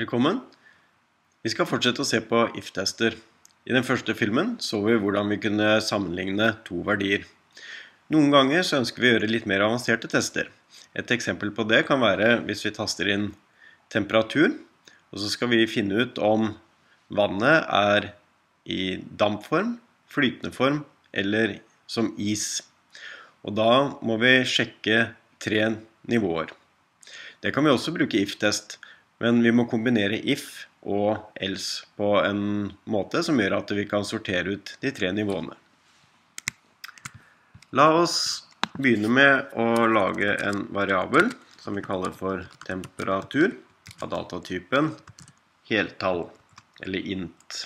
Velkommen. Vi skal fortsette å se på if-tester. I den første filmen så vi hvordan vi kunne sammenligne to verdier. Noen ganger så ønsker vi å gjøre litt mer avanserte tester. Et eksempel på det kan være hvis vi taster inn temperatur, og så skal vi finne ut om vannet er i dampform, flytende form eller som is. Og da må vi sjekke 3 nivåer. Det kan vi også bruke if-test, men vi må kombinere if og else på en måte som gjør at vi kan sortere ut de 3 nivåene. La oss begynne med å lage en variabel som vi kaller for temperatur av datatypen heltall, eller int.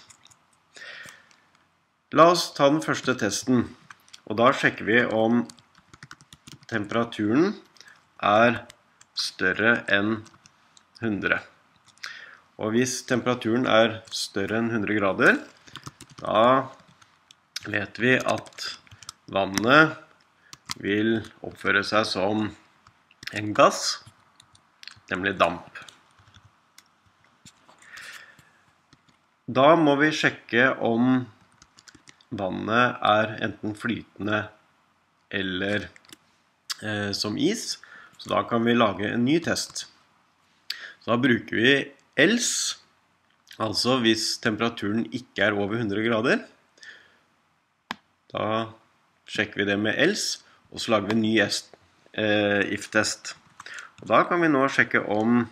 La oss ta den første testen, og da sjekker vi om temperaturen er større enn 100. Og hvis temperaturen er større enn 100 grader, da vet vi at vannet vil oppføre seg som en gass, nemlig damp. Da må vi sjekke om vannet er enten flytende eller som is, så da kan vi lage en ny test. Så da bruker vi else, altså hvis temperaturen ikke er over 100 grader. Da sjekker vi det med else, og så lager vi en ny if-test. Og da kan vi nå sjekke om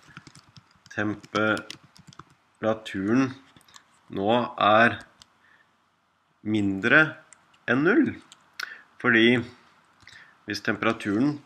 temperaturen nå er mindre enn 0. Fordi hvis temperaturen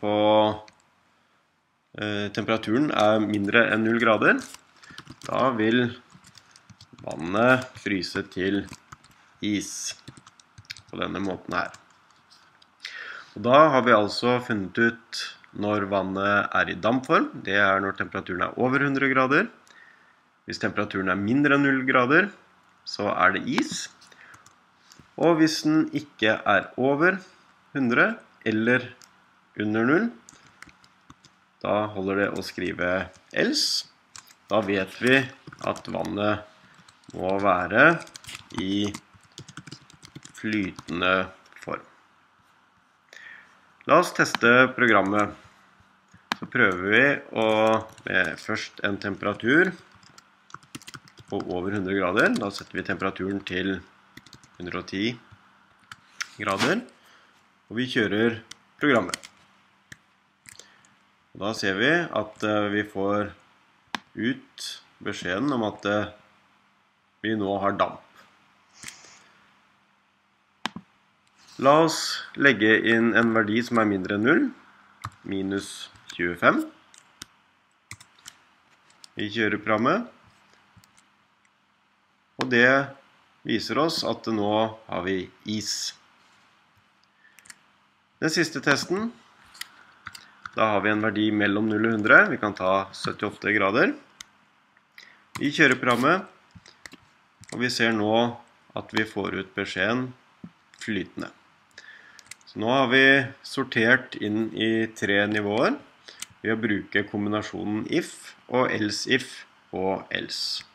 er mindre enn 0 grader, da vil vannet fryse til is på denne måten her. Og da har vi altså funnet ut når vannet er i dampform. Det er når temperaturen er over 100 grader. Hvis temperaturen er mindre enn 0 grader, så er det is. Og hvis den ikke er over 100 eller under 0, da holder det å skrive else. Da vet vi at vannet må være i flytende form. La oss teste programmet. Så prøver vi med først en temperatur på over 100 grader. Da setter vi temperaturen til 110 grader, og vi kjører programmet. Da ser vi at vi får ut beskjeden om at vi nå har damp. La oss legge inn en verdi som er mindre enn 0, minus 25. Vi kjører programmet, og det viser oss at nå har vi is. Den siste testen, da har vi en verdi mellom 0 og 100. Vi kan ta 78 grader. Vi kjører programmet, og vi ser nå at vi får ut beskjeden flytende. Så nå har vi sortert inn i 3 nivåer ved å bruke kombinasjonen if og else if og else.